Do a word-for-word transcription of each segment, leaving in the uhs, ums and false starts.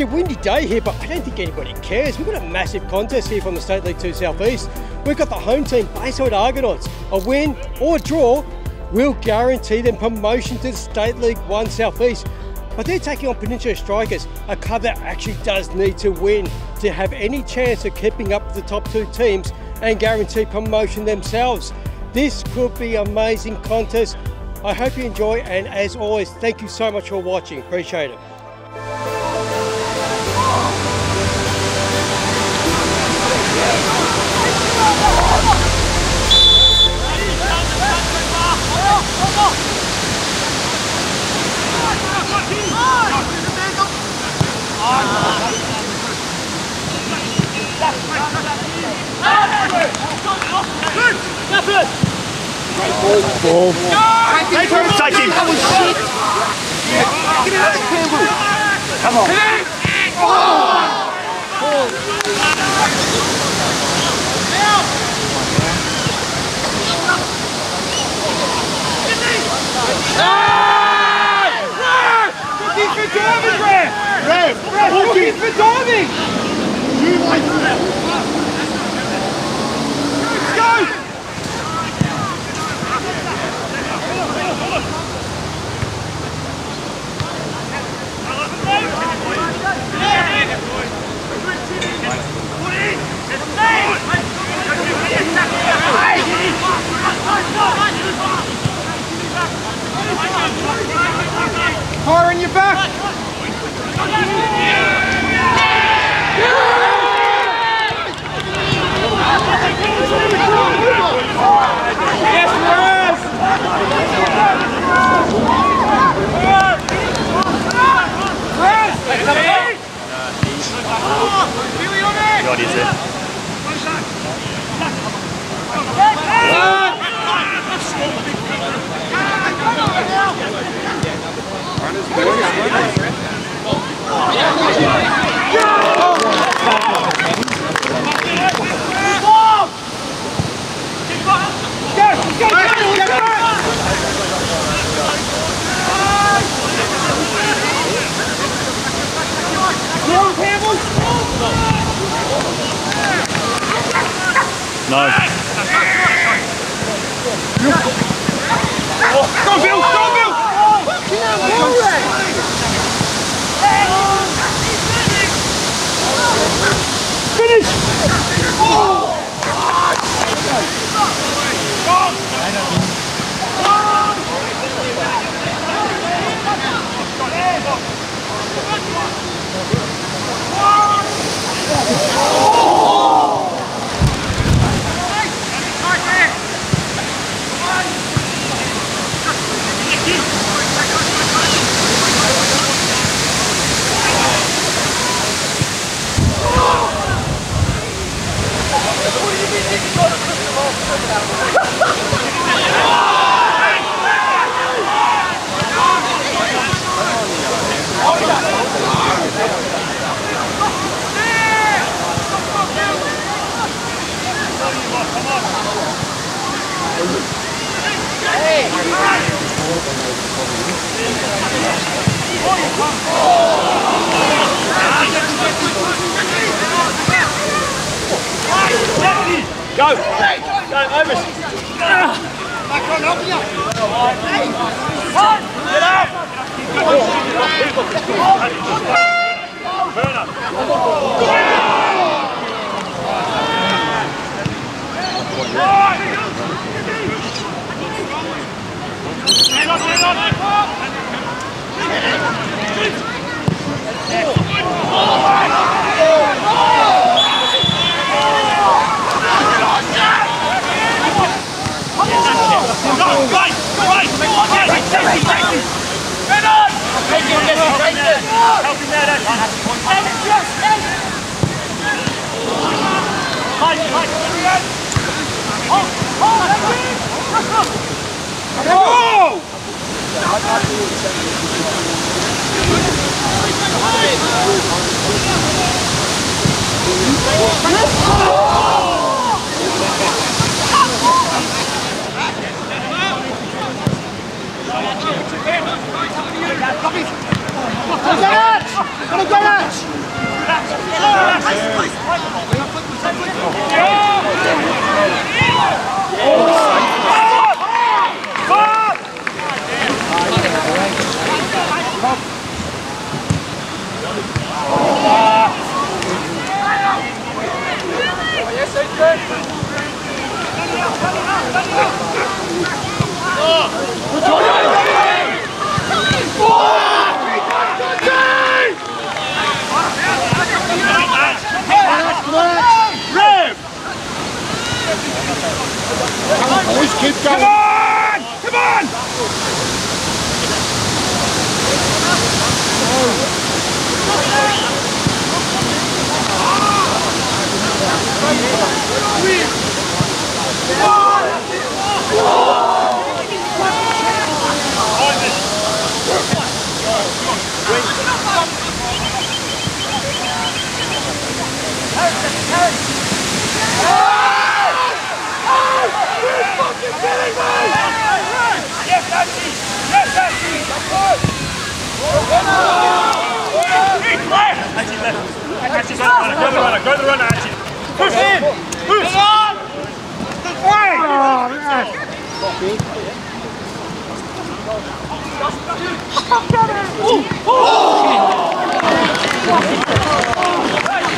a windy day here, but I don't think anybody cares. We've got a massive contest here from the State League two South East. We've got the home team, Bayside Argonauts. A win or a draw will guarantee them promotion to the State League one South East. But they're taking on Peninsula Strikers, a club that actually does need to win to have any chance of keeping up with the top two teams and guarantee promotion themselves. This could be an amazing contest. I hope you enjoy, and as always, thank you so much for watching. Appreciate it. Ball. Take him! Take him! Come on! He's for diving, Ref! Ref! Ref! He's for diving! You like that? Let's go! Fire in your back! Yes, Raz! God, is it? No. Go on, Bill! Go on, Bill! Finish! Go! Go, over! Back on, up you! Get up! Burner! Stand up, stand up! Go, Garage! Go, Garage! Go the runner, go the runner, Archie. Push in! Push on! Hey! Oh, man.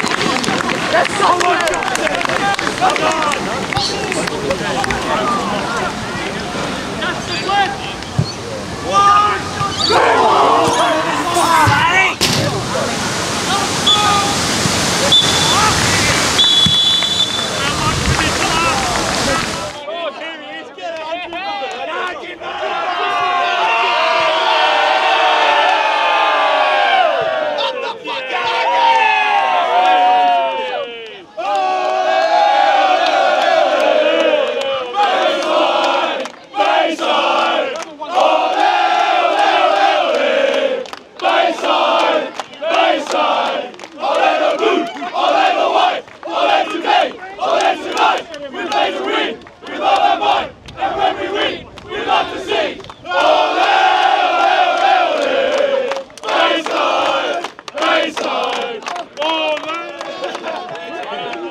That's so much!